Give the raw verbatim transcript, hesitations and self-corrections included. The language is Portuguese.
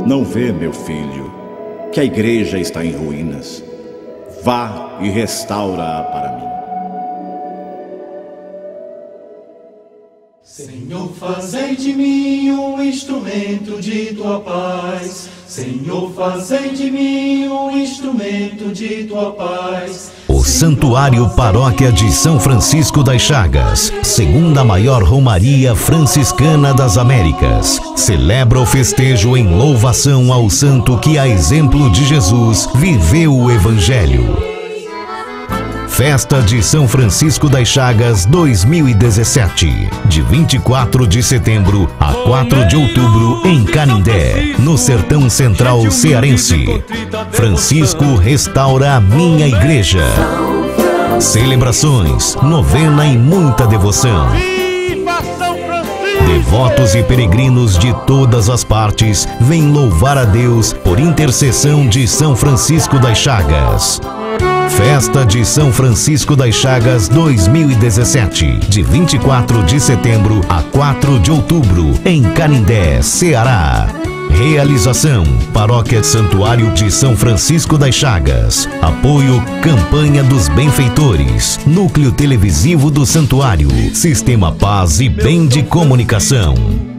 Não vê, meu filho, que a igreja está em ruínas? Vá e restaura-a para mim. Senhor, fazei de mim um instrumento de tua paz. Senhor, fazei de mim um instrumento de tua paz. O Santuário Paróquia de São Francisco das Chagas, segunda maior romaria franciscana das Américas, celebra o festejo em louvação ao santo que, a exemplo de Jesus, viveu o Evangelho. Festa de São Francisco das Chagas dois mil e dezessete, de vinte e quatro de setembro a quatro de outubro em Canindé, no sertão central cearense. Francisco restaura a minha igreja. Celebrações, novena e muita devoção. Devotos e peregrinos de todas as partes vêm louvar a Deus por intercessão de São Francisco das Chagas. Festa de São Francisco das Chagas dois mil e dezessete, de vinte e quatro de setembro a quatro de outubro, em Canindé, Ceará. Realização: Paróquia Santuário de São Francisco das Chagas. Apoio: Campanha dos Benfeitores. Núcleo Televisivo do Santuário. Sistema Paz e Bem de Comunicação.